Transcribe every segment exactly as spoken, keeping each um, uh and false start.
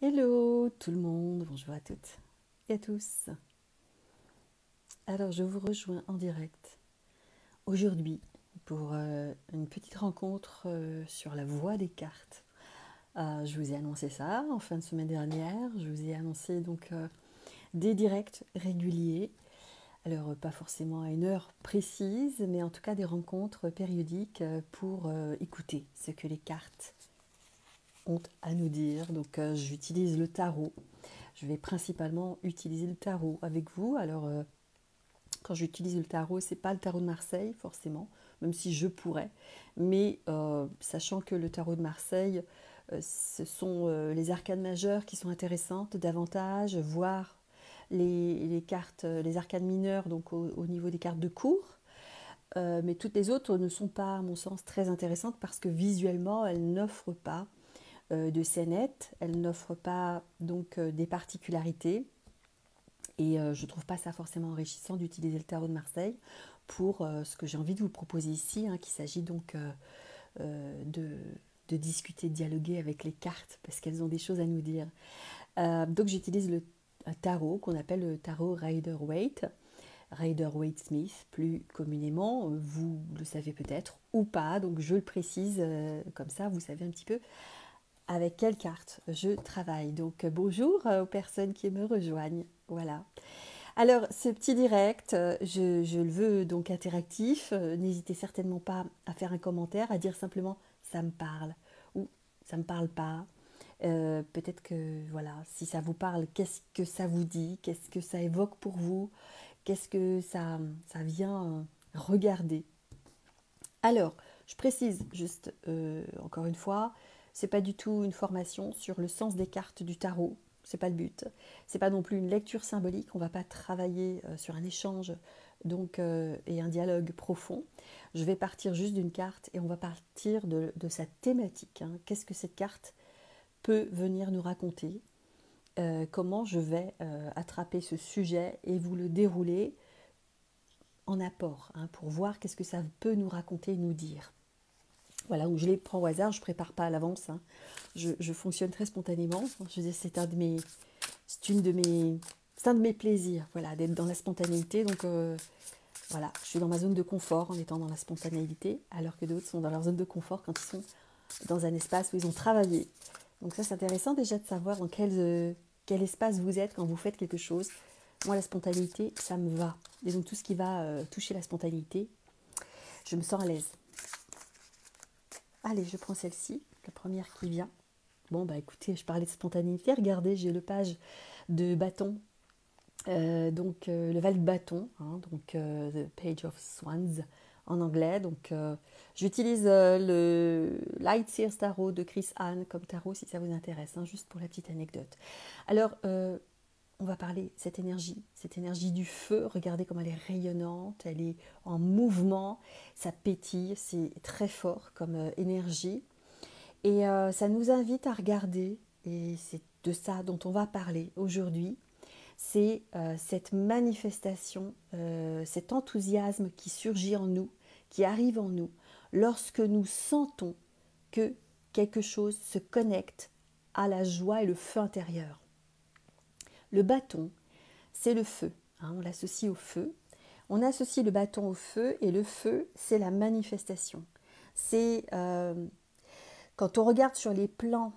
Hello tout le monde, bonjour à toutes et à tous. Alors je vous rejoins en direct aujourd'hui pour euh, une petite rencontre euh, sur la voie des cartes. Euh, je vous ai annoncé ça en fin de semaine dernière, je vous ai annoncé donc euh, des directs réguliers. Alors pas forcément à une heure précise, mais en tout cas des rencontres périodiques euh, pour euh, écouter ce que les cartes ont à nous dire. Donc euh, j'utilise le tarot. Je vais principalement utiliser le tarot avec vous. Alors, euh, quand j'utilise le tarot, c'est pas le tarot de Marseille, forcément, même si je pourrais. Mais euh, sachant que le tarot de Marseille, euh, ce sont euh, les arcanes majeures qui sont intéressantes davantage, voire les, les cartes, les arcanes mineures, donc au, au niveau des cartes de cours. Euh, mais toutes les autres ne sont pas, à mon sens, très intéressantes parce que visuellement, elles n'offrent pas euh, de scénettes, elles n'offrent pas donc euh, des particularités. Et euh, je ne trouve pas ça forcément enrichissant d'utiliser le tarot de Marseille pour euh, ce que j'ai envie de vous proposer ici, hein, qu'il s'agit donc euh, euh, de, de discuter, de dialoguer avec les cartes, parce qu'elles ont des choses à nous dire. Euh, donc j'utilise le tarot qu'on appelle le tarot Rider-Waite, Rider-Waite-Smith plus communément, vous le savez peut-être ou pas, donc je le précise euh, comme ça, vous savez un petit peu avec quelle carte je travaille. Donc bonjour aux personnes qui me rejoignent. Voilà. Alors ce petit direct, je, je le veux donc interactif. N'hésitez certainement pas à faire un commentaire, à dire simplement ça me parle ou ça me parle pas. Euh, peut-être que voilà, si ça vous parle, qu'est-ce que ça vous dit, qu'est-ce que ça évoque pour vous, qu'est-ce que ça, ça vient regarder. Alors, je précise juste euh, encore une fois, c'est pas du tout une formation sur le sens des cartes du tarot, c'est pas le but. C'est pas non plus une lecture symbolique, on va pas travailler euh, sur un échange donc euh, et un dialogue profond. Je vais partir juste d'une carte et on va partir de, de sa thématique. Hein. Qu'est-ce que cette carte peut venir nous raconter? Euh, comment je vais euh, attraper ce sujet et vous le dérouler en apport hein, pour voir qu'est-ce que ça peut nous raconter, nous dire. Voilà, où je les prends au hasard, je ne prépare pas à l'avance. Hein. Je, je fonctionne très spontanément. Je veux dire, c'est un de mes, c'est une de mes, c'est un de mes plaisirs, voilà, d'être dans la spontanéité. Donc euh, voilà, je suis dans ma zone de confort en étant dans la spontanéité, alors que d'autres sont dans leur zone de confort quand ils sont dans un espace où ils ont travaillé. Donc ça, c'est intéressant déjà de savoir dans quel, euh, quel espace vous êtes quand vous faites quelque chose. Moi, la spontanéité, ça me va. Et donc tout ce qui va euh, toucher la spontanéité, je me sens à l'aise. Allez, je prends celle-ci, la première qui vient. Bon, bah écoutez, je parlais de spontanéité. Regardez, j'ai le page de bâton. Euh, donc, euh, le val de bâton, hein, donc euh, The Page of Swans en anglais. Donc, euh, j'utilise euh, le Light Sears Tarot de Chris Hahn comme tarot si ça vous intéresse, hein, juste pour la petite anecdote. Alors, euh, on va parler de cette énergie, cette énergie du feu. Regardez comme elle est rayonnante, elle est en mouvement, ça pétille, c'est très fort comme euh, énergie. Et euh, ça nous invite à regarder, et c'est de ça dont on va parler aujourd'hui, c'est euh, cette manifestation, euh, cet enthousiasme qui surgit en nous, qui arrive en nous, lorsque nous sentons que quelque chose se connecte à la joie et le feu intérieur. Le bâton, c'est le feu, hein, on l'associe au feu. On associe le bâton au feu et le feu, c'est la manifestation. C'est euh, quand on regarde sur les plans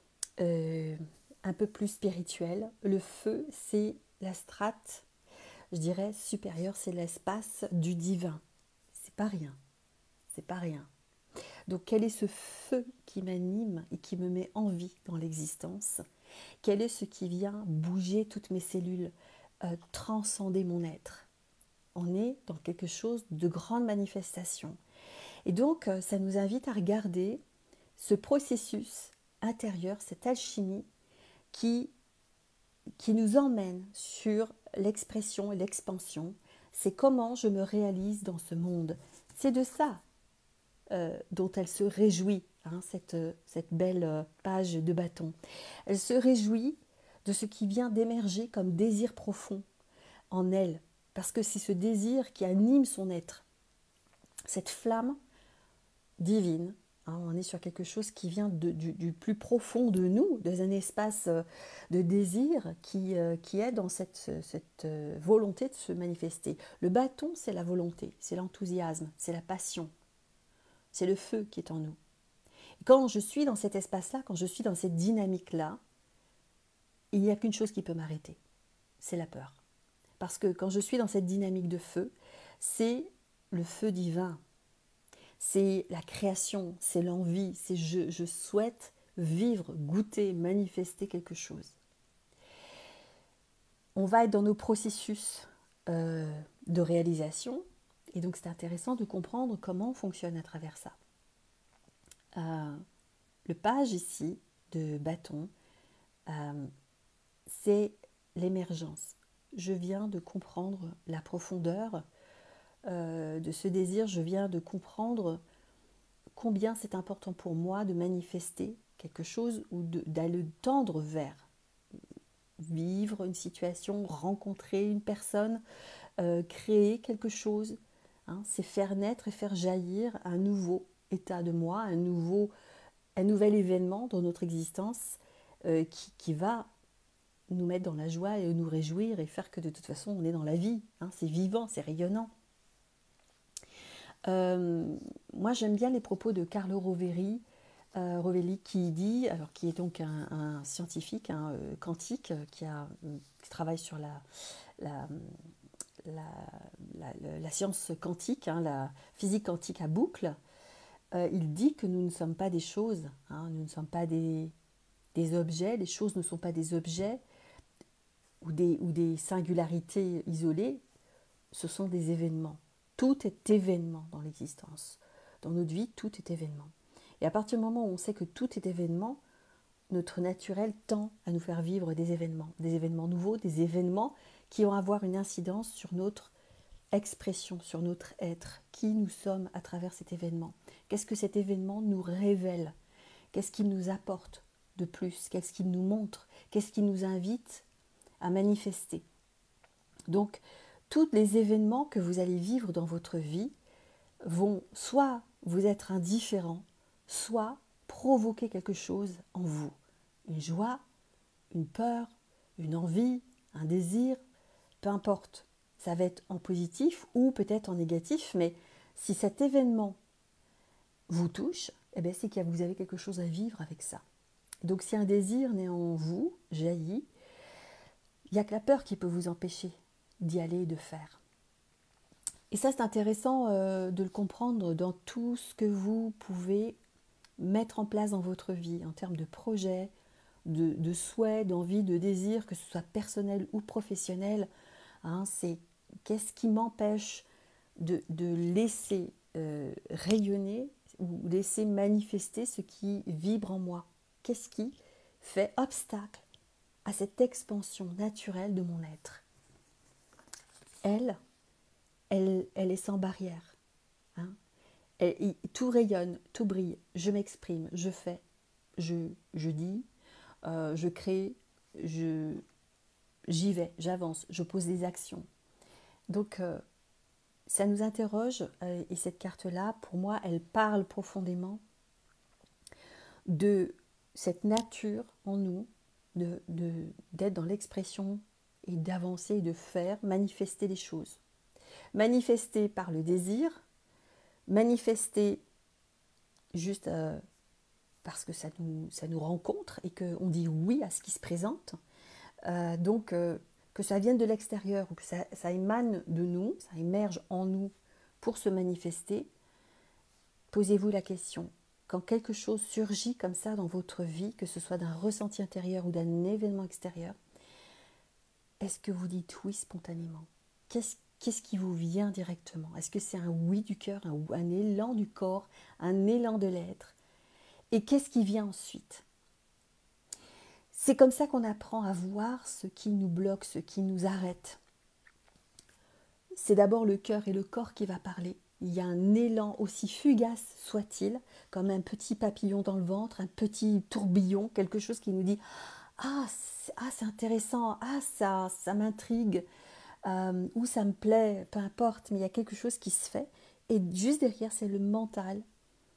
euh, un peu plus spirituels, le feu, c'est la strate, je dirais, supérieure, c'est l'espace du divin. C'est pas rien, c'est pas rien. Donc quel est ce feu qui m'anime et qui me met en vie dans l'existence? Quel est ce qui vient bouger toutes mes cellules, euh, transcender mon être? On est dans quelque chose de grande manifestation. Et donc, euh, ça nous invite à regarder ce processus intérieur, cette alchimie qui, qui nous emmène sur l'expression et l'expansion. C'est comment je me réalise dans ce monde. C'est de ça euh, dont elle se réjouit, hein, cette, cette belle page de bâton. Elle se réjouit de ce qui vient d'émerger comme désir profond en elle, parce que c'est ce désir qui anime son être, cette flamme divine Hein, on est sur quelque chose qui vient de, du, du plus profond de nous, dans un espace de désir qui, euh, qui est dans cette, cette volonté de se manifester. Le bâton, c'est la volonté, c'est l'enthousiasme, c'est la passion, c'est le feu qui est en nous. Et quand je suis dans cet espace-là, quand je suis dans cette dynamique-là, il n'y a qu'une chose qui peut m'arrêter, c'est la peur. Parce que quand je suis dans cette dynamique de feu, c'est le feu divin. C'est la création, c'est l'envie, c'est je, je souhaite vivre, goûter, manifester quelque chose. On va être dans nos processus euh, de réalisation et donc c'est intéressant de comprendre comment on fonctionne à travers ça. Euh, le page ici de bâton, euh, c'est l'émergence. Je viens de comprendre la profondeur euh, de ce désir, je viens de comprendre combien c'est important pour moi de manifester quelque chose ou d'aller tendre vers, vivre une situation, rencontrer une personne, euh, créer quelque chose. Hein, c'est faire naître et faire jaillir un nouveau état de moi, un, nouveau, un nouvel événement dans notre existence euh, qui, qui va nous mettre dans la joie et nous réjouir et faire que de toute façon on est dans la vie. Hein, c'est vivant, c'est rayonnant. Euh, moi, j'aime bien les propos de Carlo Rovelli, euh, Rovelli qui dit, alors qui est donc un, un scientifique un, euh, quantique qui, a, qui travaille sur la, la, la, la, la science quantique, hein, la physique quantique à boucle. Euh, il dit que nous ne sommes pas des choses, hein, nous ne sommes pas des, des objets, les choses ne sont pas des objets ou des, ou des singularités isolées, ce sont des événements. Tout est événement dans l'existence. Dans notre vie, tout est événement. Et à partir du moment où on sait que tout est événement, notre naturel tend à nous faire vivre des événements, des événements nouveaux, des événements qui vont avoir une incidence sur notre expression, sur notre être, qui nous sommes à travers cet événement. Qu'est-ce que cet événement nous révèle? Qu'est-ce qu'il nous apporte de plus? Qu'est-ce qu'il nous montre? Qu'est-ce qu'il nous invite à manifester? Donc, tous les événements que vous allez vivre dans votre vie vont soit vous être indifférents, soit provoquer quelque chose en vous. Une joie, une peur, une envie, un désir, peu importe. Ça va être en positif ou peut-être en négatif, mais si cet événement vous touche, eh bien c'est que vous avez quelque chose à vivre avec ça. Donc si un désir naît en vous, jaillit, il n'y a que la peur qui peut vous empêcher d'y aller et de faire. Et ça, c'est intéressant euh, de le comprendre dans tout ce que vous pouvez mettre en place dans votre vie, en termes de projets, de, de souhaits, d'envie, de désirs, que ce soit personnel ou professionnel. Hein, c'est qu'est-ce qui m'empêche de, de laisser euh, rayonner ou laisser manifester ce qui vibre en moi? Qu'est-ce qui fait obstacle à cette expansion naturelle de mon être? Elle, elle, elle est sans barrière. Hein. Elle, tout rayonne, tout brille. Je m'exprime, je fais, je, je dis, euh, je crée, je, j'y vais, j'avance, je pose des actions. Donc, euh, ça nous interroge, euh, et cette carte-là, pour moi, elle parle profondément de cette nature en nous, de, de, d'être dans l'expression et d'avancer, de faire, manifester les choses. Manifester par le désir, manifester juste euh, parce que ça nous, ça nous rencontre et qu'on dit oui à ce qui se présente. Euh, donc, euh, que ça vienne de l'extérieur ou que ça, ça émane de nous, ça émerge en nous pour se manifester, posez-vous la question. Quand quelque chose surgit comme ça dans votre vie, que ce soit d'un ressenti intérieur ou d'un événement extérieur, est-ce que vous dites oui spontanément? Qu'est-ce, qu'est-ce qui vous vient directement? Est-ce que c'est un oui du cœur, un, un élan du corps, un élan de l'être? Et qu'est-ce qui vient ensuite? C'est comme ça qu'on apprend à voir ce qui nous bloque, ce qui nous arrête. C'est d'abord le cœur et le corps qui va parler. Il y a un élan, aussi fugace soit-il, comme un petit papillon dans le ventre, un petit tourbillon, quelque chose qui nous dit « Ah, c'est, ah, c'est intéressant, ah, ça, ça m'intrigue, euh, ou ça me plaît, peu importe, mais il y a quelque chose qui se fait. » Et juste derrière, c'est le mental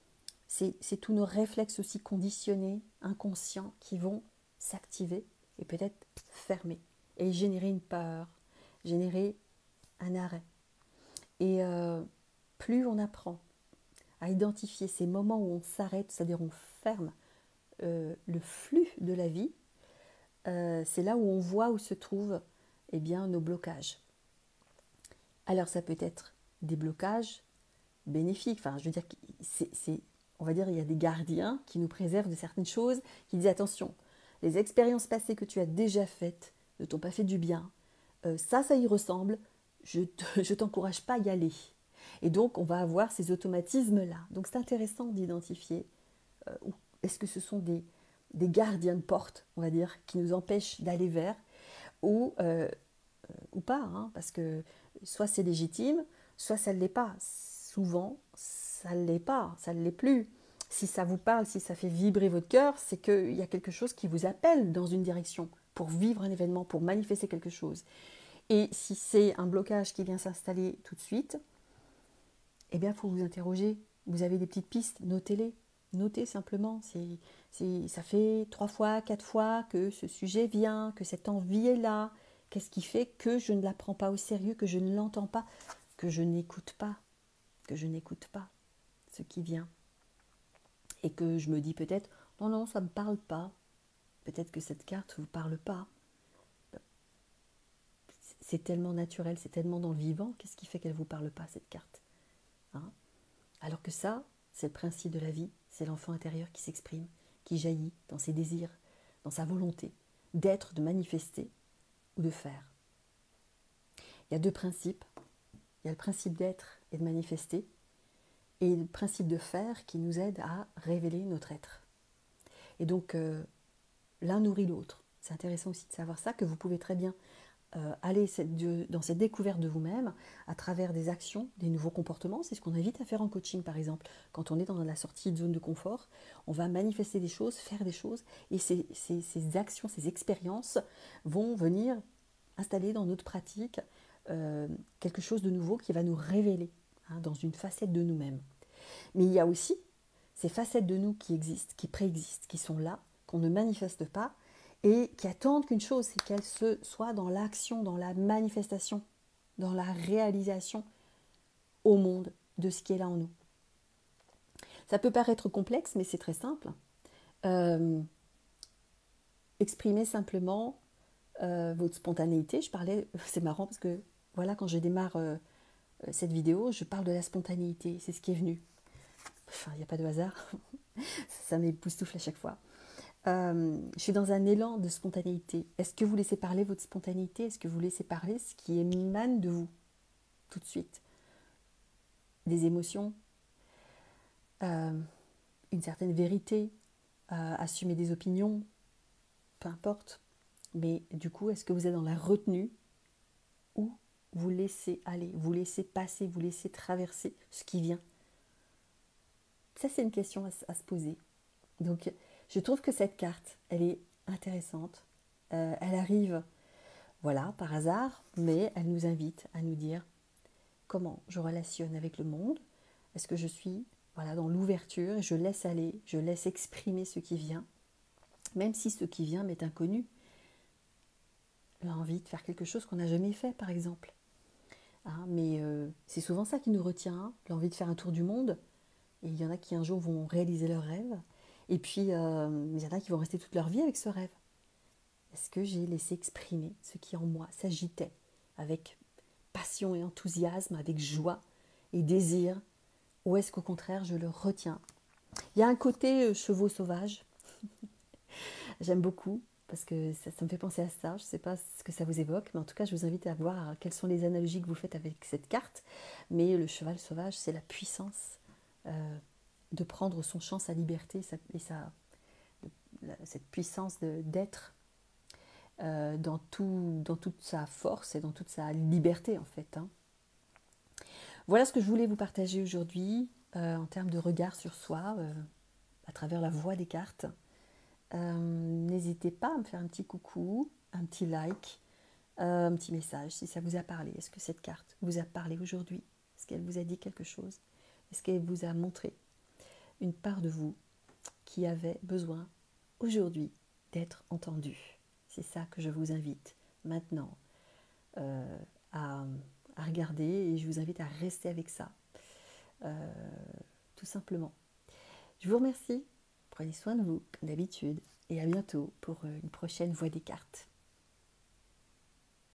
c'est tous nos réflexes aussi conditionnés, inconscients, qui vont s'activer et peut-être fermer et générer une peur, générer un arrêt. Et euh, plus on apprend à identifier ces moments où on s'arrête, c'est-à-dire on ferme euh, le flux de la vie, euh, c'est là où on voit où se trouvent eh bien, nos blocages. Alors ça peut être des blocages bénéfiques, enfin je veux dire, c'est, c'est, on va dire il y a des gardiens qui nous préservent de certaines choses, qui disent attention, les expériences passées que tu as déjà faites ne t'ont pas fait du bien, euh, ça, ça y ressemble, je ne t'encourage pas à y aller. Et donc on va avoir ces automatismes-là. Donc c'est intéressant d'identifier, euh, est-ce que ce sont des, des gardiens de porte, on va dire, qui nous empêchent d'aller vers, ou, euh, ou pas, hein, parce que soit c'est légitime, soit ça ne l'est pas. Souvent, ça ne l'est pas, ça ne l'est plus. Si ça vous parle, si ça fait vibrer votre cœur, c'est qu'il y a quelque chose qui vous appelle dans une direction pour vivre un événement, pour manifester quelque chose. Et si c'est un blocage qui vient s'installer tout de suite, eh bien, il faut vous interroger. Vous avez des petites pistes, notez-les. Notez simplement. C'est, c'est, ça fait trois fois, quatre fois que ce sujet vient, que cette envie est là. Qu'est-ce qui fait que je ne la prends pas au sérieux, que je ne l'entends pas, que je n'écoute pas, que je n'écoute pas ce qui vient. Et que je me dis peut-être, non, non, ça ne me parle pas. Peut-être que cette carte ne vous parle pas. C'est tellement naturel, c'est tellement dans le vivant. Qu'est-ce qui fait qu'elle ne vous parle pas, cette carte, hein? Alors que ça, c'est le principe de la vie. C'est l'enfant intérieur qui s'exprime, qui jaillit dans ses désirs, dans sa volonté d'être, de manifester ou de faire. Il y a deux principes. Il y a le principe d'être et de manifester et le principe de faire qui nous aide à révéler notre être. Et donc, euh, l'un nourrit l'autre. C'est intéressant aussi de savoir ça, que vous pouvez très bien euh, aller cette, de, dans cette découverte de vous-même à travers des actions, des nouveaux comportements. C'est ce qu'on invite à faire en coaching, par exemple. Quand on est dans la sortie de zone de confort, on va manifester des choses, faire des choses, et ces, ces, ces actions, ces expériences vont venir installer dans notre pratique euh, quelque chose de nouveau qui va nous révéler, hein, dans une facette de nous-mêmes. Mais il y a aussi ces facettes de nous qui existent, qui préexistent, qui sont là, qu'on ne manifeste pas, et qui attendent qu'une chose, c'est qu'elle se soit dans l'action, dans la manifestation, dans la réalisation au monde de ce qui est là en nous. Ça peut paraître complexe, mais c'est très simple. Euh, exprimer simplement euh, votre spontanéité. Je parlais, c'est marrant parce que voilà, quand je démarre euh, cette vidéo, je parle de la spontanéité, c'est ce qui est venu. Enfin, il n'y a pas de hasard, ça m'époustoufle à chaque fois. Euh, je suis dans un élan de spontanéité. Est-ce que vous laissez parler votre spontanéité? Est-ce que vous laissez parler ce qui émane de vous tout de suite? Des émotions, euh, une certaine vérité, euh, assumer des opinions, peu importe. Mais du coup, est-ce que vous êtes dans la retenue ou vous laissez aller, vous laissez passer, vous laissez traverser ce qui vient? Ça, c'est une question à, à se poser. Donc, je trouve que cette carte, elle est intéressante. Euh, elle arrive, voilà, par hasard, mais elle nous invite à nous dire comment je relationne avec le monde. Est-ce que je suis, voilà, dans l'ouverture et je laisse aller, je laisse exprimer ce qui vient, même si ce qui vient m'est inconnu. L'envie de faire quelque chose qu'on n'a jamais fait, par exemple. Hein, mais euh, c'est souvent ça qui nous retient, hein, l'envie de faire un tour du monde. Et il y en a qui un jour vont réaliser leur rêve. Et puis, euh, il y en a qui vont rester toute leur vie avec ce rêve. Est-ce que j'ai laissé exprimer ce qui en moi s'agitait avec passion et enthousiasme, avec joie et désir? Ou est-ce qu'au contraire, je le retiens? Il y a un côté euh, chevaux sauvages. J'aime beaucoup parce que ça, ça me fait penser à ça. Je ne sais pas ce que ça vous évoque, mais en tout cas, je vous invite à voir quelles sont les analogies que vous faites avec cette carte. Mais le cheval sauvage, c'est la puissance euh, de prendre son champ, sa liberté sa, et sa, de, la, cette puissance de, d'être euh, dans, tout, dans toute sa force et dans toute sa liberté, en fait. Hein. Voilà ce que je voulais vous partager aujourd'hui euh, en termes de regard sur soi, euh, à travers la voix des cartes. Euh, n'hésitez pas à me faire un petit coucou, un petit like, euh, un petit message si ça vous a parlé. Est-ce que cette carte vous a parlé aujourd'hui? Est-ce qu'elle vous a dit quelque chose? Est-ce qu'elle vous a montré une part de vous qui avait besoin aujourd'hui d'être entendue. C'est ça que je vous invite maintenant euh, à, à regarder et je vous invite à rester avec ça, euh, tout simplement. Je vous remercie, prenez soin de vous comme d'habitude et à bientôt pour une prochaine Voix des cartes.